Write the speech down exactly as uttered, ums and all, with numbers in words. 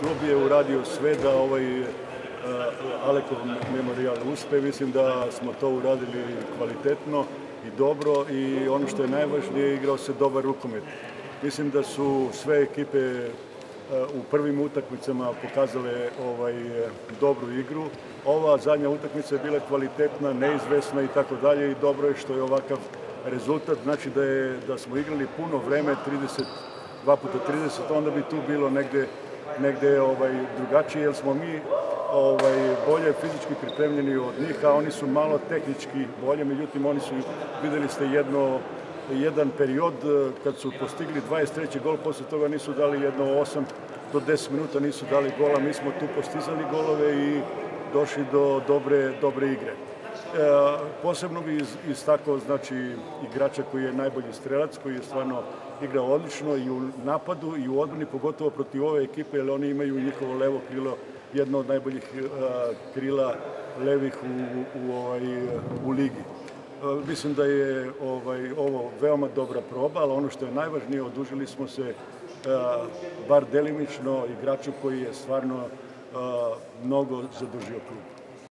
klub je uradio sve da ovaj Alekov memorijal uspe. Mislim da smo to uradili kvalitetno i dobro i ono što je najvažnije, igrao se dobar rukomet. Mislim da su sve ekipe u prvim utakmicama pokazale ovaj, dobru igru. Ova zadnja utakmica je bila kvalitetna, neizvesna i tako dalje i dobro je što je ovakav rezultat. Znači da, je, da smo igrali puno vreme, trideset, dva puta trideset, onda bi tu bilo negde, negde ovaj, drugačije, jer smo mi ovaj, bolje fizički pripremljeni od njih, a oni su malo tehnički bolje, međutim oni su, videli ste jedno, jedan period kad su postigli dvadeset treći gol, posle toga nisu dali jedno osam do deset minuta, nisu dali gola, mi smo tu postizali golove i došli do dobre, dobre igre. E, posebno bi istakao znači, igrača koji je najbolji strelac, koji je stvarno igrao odlično i u napadu i u odbrani, pogotovo protiv ove ekipe, jer oni imaju njihovo levo krilo, jedno od najboljih a, krila levih u, u, ovaj, u ligi. A, mislim da je ovaj, ovo veoma dobra proba, ali ono što je najvažnije, odužili smo se a, bar delimično igraču koji je stvarno a, mnogo zadržio klub.